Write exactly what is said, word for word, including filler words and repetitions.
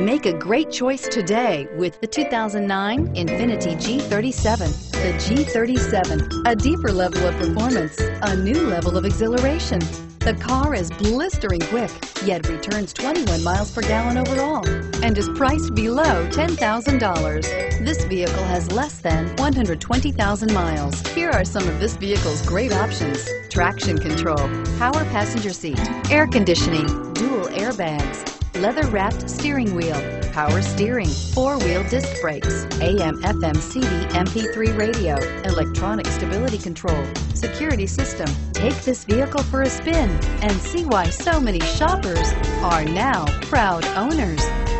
Make a great choice today with the two thousand nine Infiniti G thirty-seven. The G thirty-seven, a deeper level of performance, a new level of exhilaration. The car is blistering quick, yet returns twenty-one miles per gallon overall and is priced below ten thousand dollars. This vehicle has less than one hundred twenty thousand miles. Here are some of this vehicle's great options: traction control, power passenger seat, air conditioning, dual airbags, leather-wrapped steering wheel, power steering, four-wheel disc brakes, A M F M C D M P three radio, electronic stability control, security system. Take this vehicle for a spin and see why so many shoppers are now proud owners.